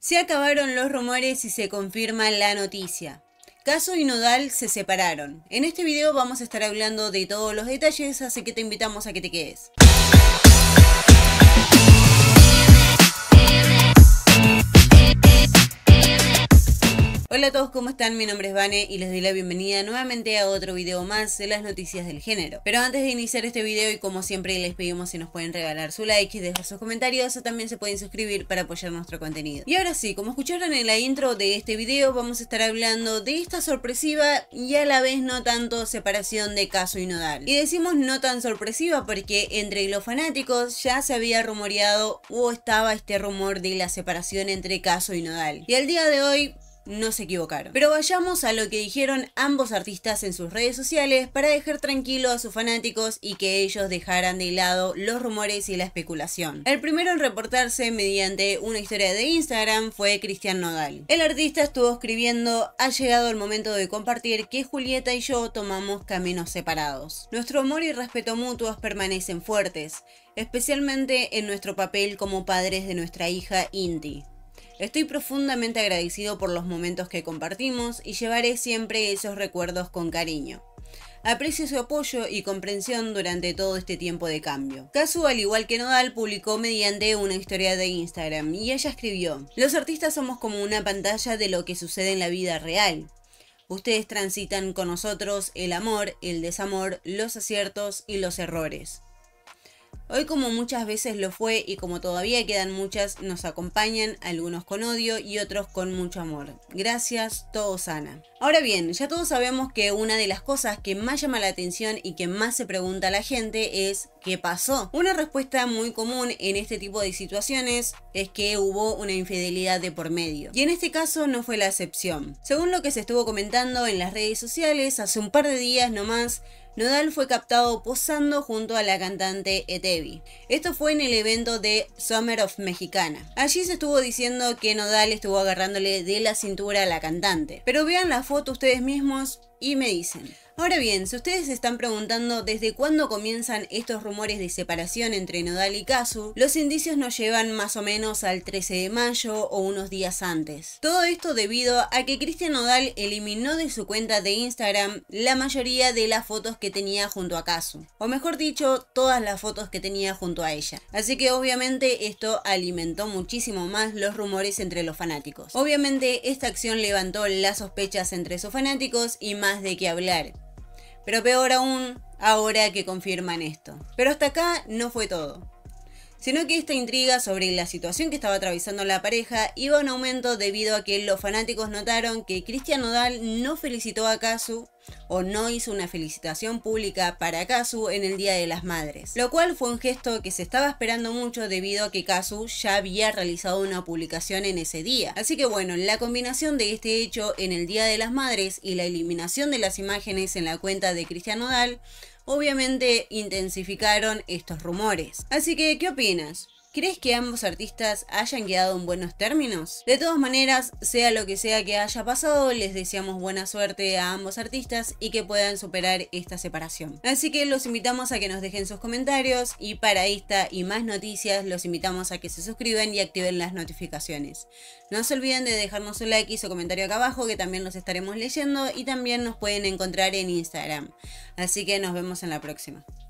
Se acabaron los rumores y se confirma la noticia. Casu y Nodal se separaron. En este video vamos a estar hablando de todos los detalles, así que te invitamos a que te quedes. Hola a todos, ¿cómo están? Mi nombre es Vane y les doy la bienvenida nuevamente a otro video más de las noticias del género. Pero antes de iniciar este video, y como siempre les pedimos si nos pueden regalar su like y dejar sus comentarios, o también se pueden suscribir para apoyar nuestro contenido. Y ahora sí, como escucharon en la intro de este video, vamos a estar hablando de esta sorpresiva y a la vez no tanto separación de Casu y Nodal. Y decimos no tan sorpresiva porque entre los fanáticos ya se había rumoreado o estaba este rumor de la separación entre Casu y Nodal. Y al día de hoy no se equivocaron. Pero vayamos a lo que dijeron ambos artistas en sus redes sociales para dejar tranquilo a sus fanáticos y que ellos dejaran de lado los rumores y la especulación. El primero en reportarse mediante una historia de Instagram fue Cristian Nodal. El artista estuvo escribiendo: ha llegado el momento de compartir que Julieta y yo tomamos caminos separados. Nuestro amor y respeto mutuos permanecen fuertes, especialmente en nuestro papel como padres de nuestra hija Inti. Estoy profundamente agradecido por los momentos que compartimos y llevaré siempre esos recuerdos con cariño. Aprecio su apoyo y comprensión durante todo este tiempo de cambio. Casu, al igual que Nodal, publicó mediante una historia de Instagram y ella escribió: los artistas somos como una pantalla de lo que sucede en la vida real. Ustedes transitan con nosotros el amor, el desamor, los aciertos y los errores. Hoy, como muchas veces lo fue y como todavía quedan muchas, nos acompañan, algunos con odio y otros con mucho amor. Gracias, todo sana. Ahora bien, ya todos sabemos que una de las cosas que más llama la atención y que más se pregunta a la gente es ¿qué pasó? Una respuesta muy común en este tipo de situaciones es que hubo una infidelidad de por medio. Y en este caso no fue la excepción. Según lo que se estuvo comentando en las redes sociales, hace un par de días nomás, Nodal fue captado posando junto a la cantante Etevi. Esto fue en el evento de Summer of Mexicana. Allí se estuvo diciendo que Nodal estuvo agarrándole de la cintura a la cantante. Pero vean la foto ustedes mismos y me dicen. Ahora bien, si ustedes se están preguntando desde cuándo comienzan estos rumores de separación entre Nodal y Casu, los indicios nos llevan más o menos al 13 de mayo o unos días antes. Todo esto debido a que Cristian Nodal eliminó de su cuenta de Instagram la mayoría de las fotos que tenía junto a Casu. O mejor dicho, todas las fotos que tenía junto a ella. Así que obviamente esto alimentó muchísimo más los rumores entre los fanáticos. Obviamente esta acción levantó las sospechas entre sus fanáticos y más de qué hablar. Pero peor aún, ahora que confirman esto. Pero hasta acá no fue todo, sino que esta intriga sobre la situación que estaba atravesando la pareja iba en aumento debido a que los fanáticos notaron que Cristian Nodal no felicitó a Casu o no hizo una felicitación pública para Casu en el Día de las Madres, lo cual fue un gesto que se estaba esperando mucho debido a que Casu ya había realizado una publicación en ese día. Así que bueno, la combinación de este hecho en el Día de las Madres y la eliminación de las imágenes en la cuenta de Cristian Nodal obviamente intensificaron estos rumores. Así que, ¿qué opinas? ¿Crees que ambos artistas hayan quedado en buenos términos? De todas maneras, sea lo que sea que haya pasado, les deseamos buena suerte a ambos artistas y que puedan superar esta separación. Así que los invitamos a que nos dejen sus comentarios y para esta y más noticias los invitamos a que se suscriban y activen las notificaciones. No se olviden de dejarnos su like y su comentario acá abajo, que también los estaremos leyendo, y también nos pueden encontrar en Instagram. Así que nos vemos en la próxima.